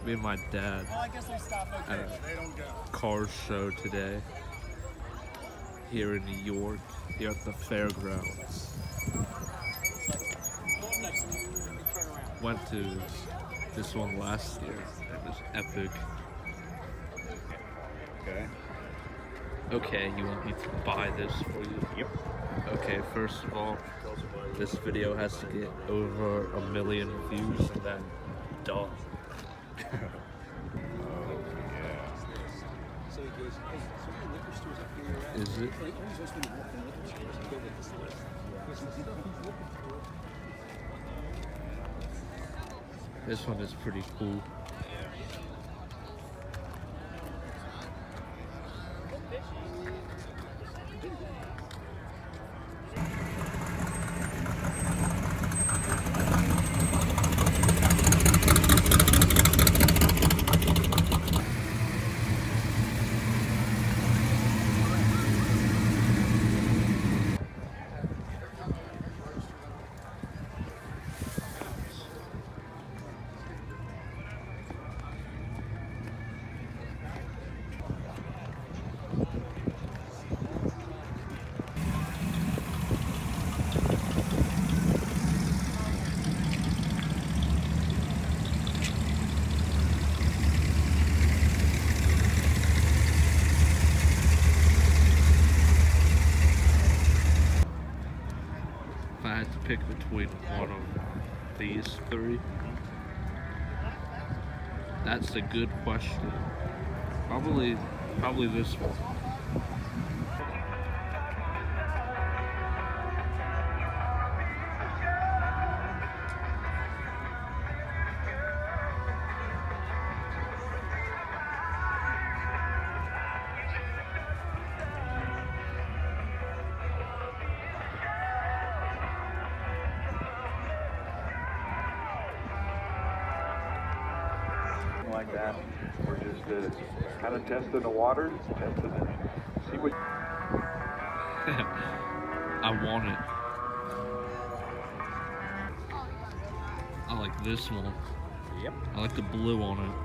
Me and my dad at a car show today here in New York, here at the fairgrounds. Went to this one last year. It was epic. Okay. Okay, you want me to buy this for you? Yep. Okay, first of all, this video has to get over 1 million views and then done. Is it? This one is pretty cool. If I had to pick between one of these three, that's a good question. Probably this one. Like that. We're just kind of testing the waters, testing it. See what. I want it. I like this one. Yep. I like the blue on it.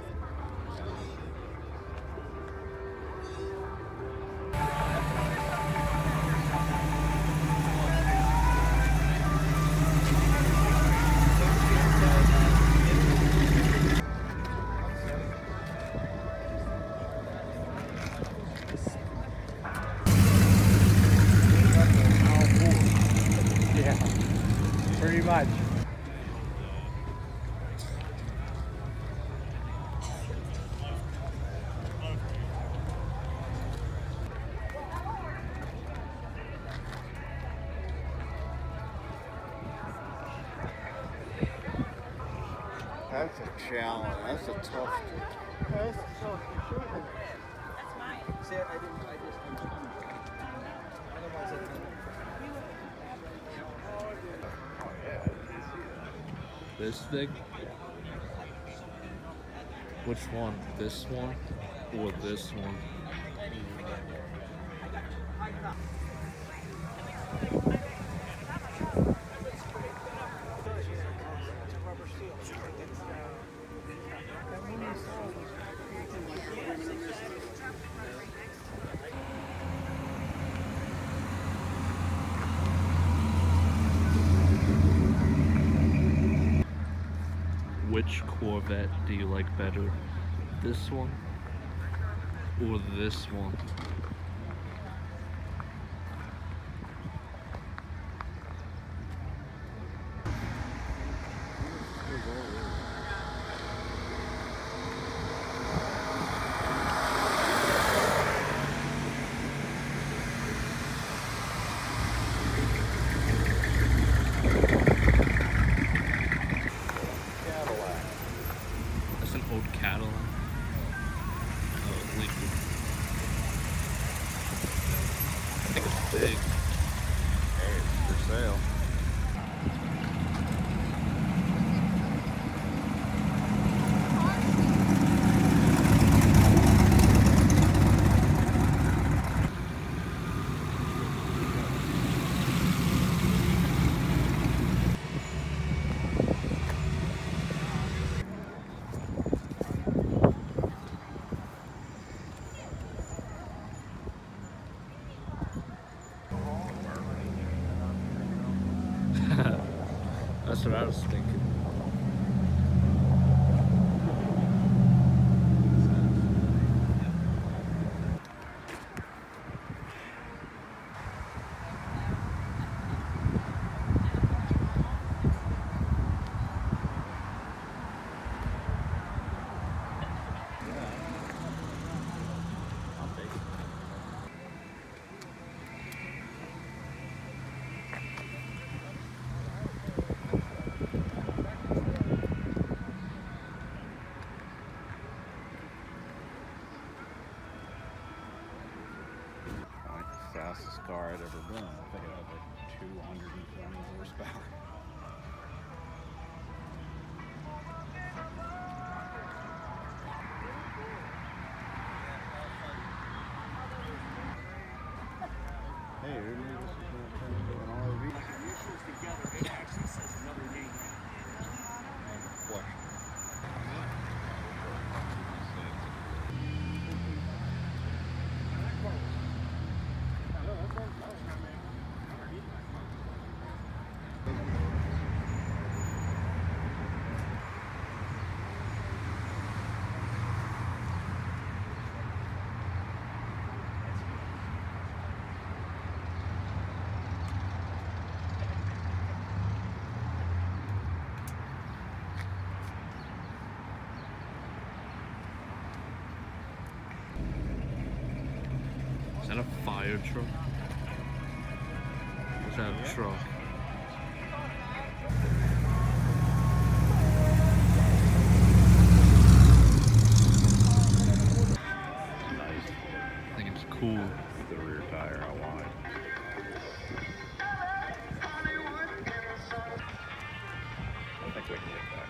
Pretty much. That's a challenge. That's a tough. That's tough. That's mine. See, I just. Otherwise, This thing? Which one? This one or this one? Which Corvette do you like better? This one or this one? That's an old Cadillac. Oh, Lincoln. I think it's big. Hey, it's for sale. car I'd ever been. I think it had like 220 horsepower. Hey, this is not turning into an RV. Initials together, it actually says another name. What? Is that a fire truck? Is that a truck? Nice. I think it's cool. The rear tire out wide. I think we can get that.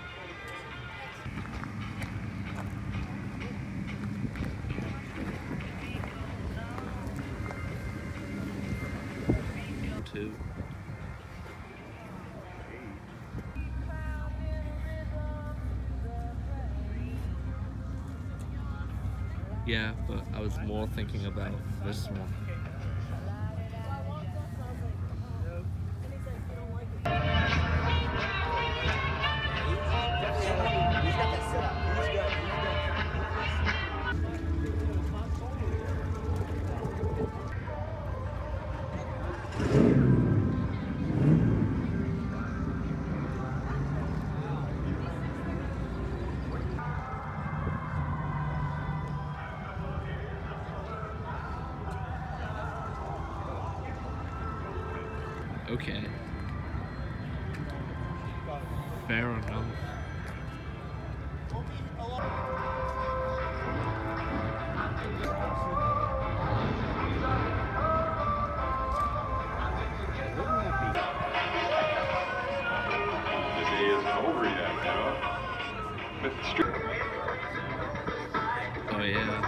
Too. Yeah, but I was more thinking about this one. Okay. Fair enough. The day isn't over yet, you know? Mr. Street. Oh yeah.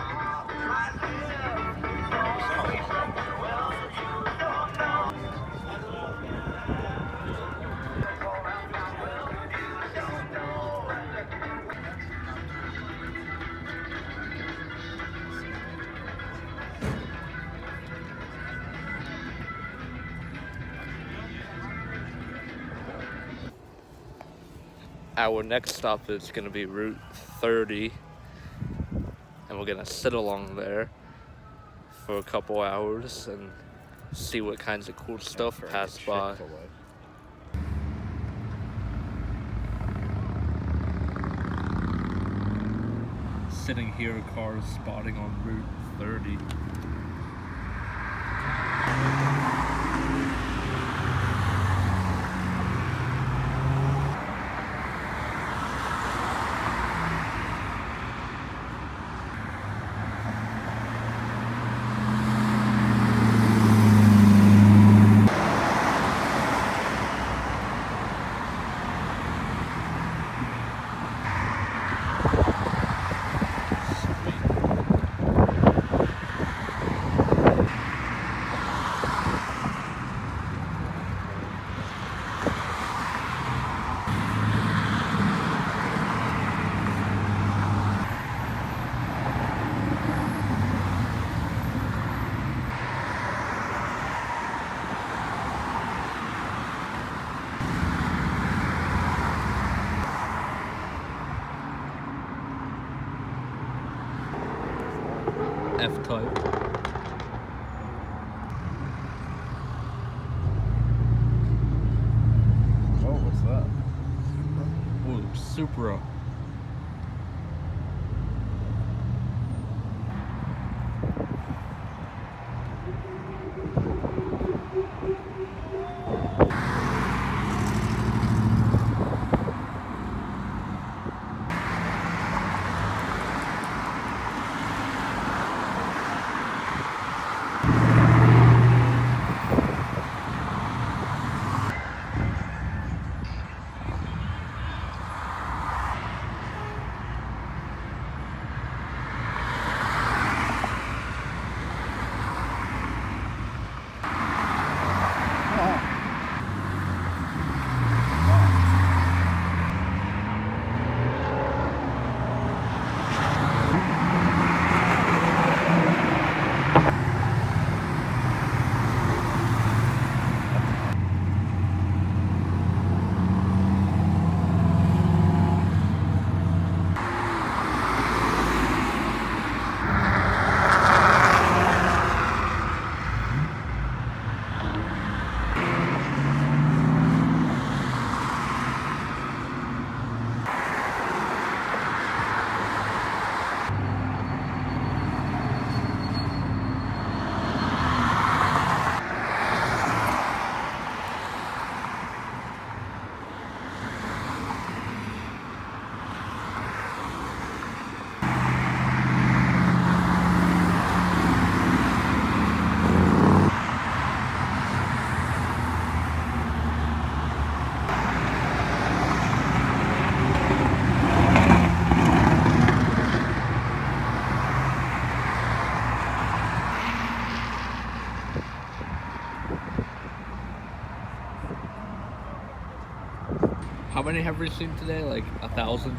Our next stop is going to be Route 30, and we're going to sit along there for a couple hours and see what kinds of cool stuff pass by. Sitting here, cars spotting on Route 30. F-Type. Oh, what's that? Ooh, Supra. many have we seen today? Like 1,000?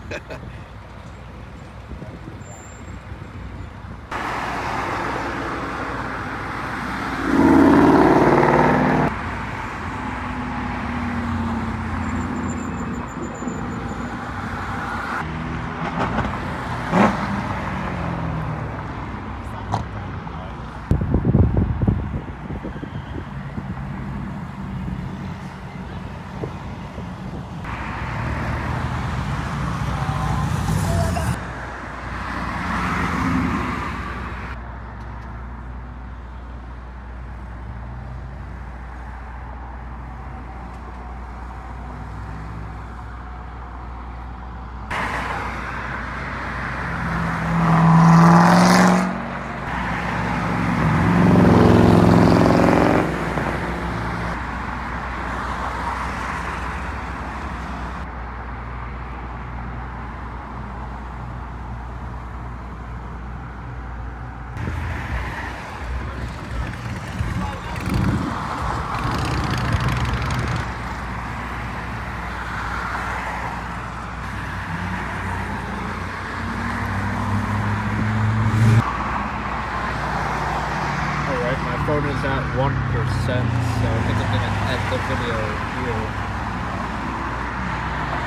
My phone is at 1%, so I think I'm gonna end the video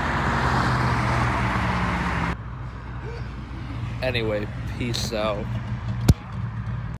here. Anyway, peace out.